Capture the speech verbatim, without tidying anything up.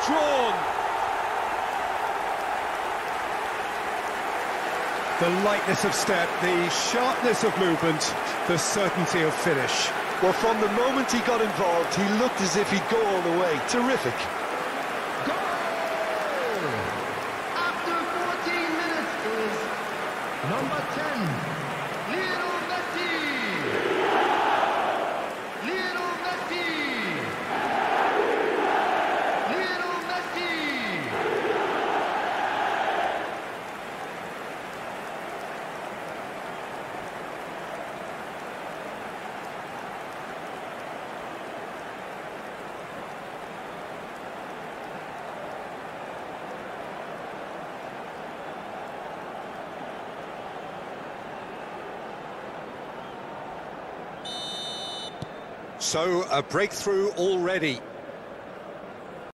drawn. The lightness of step, the sharpness of movement, the certainty of finish. Well, from the moment he got involved, he looked as if he'd go all the way. Terrific. Goal! After fourteen minutes is number ten, Lionel Messi! Lionel Messi! Lionel Messi! So, a breakthrough already.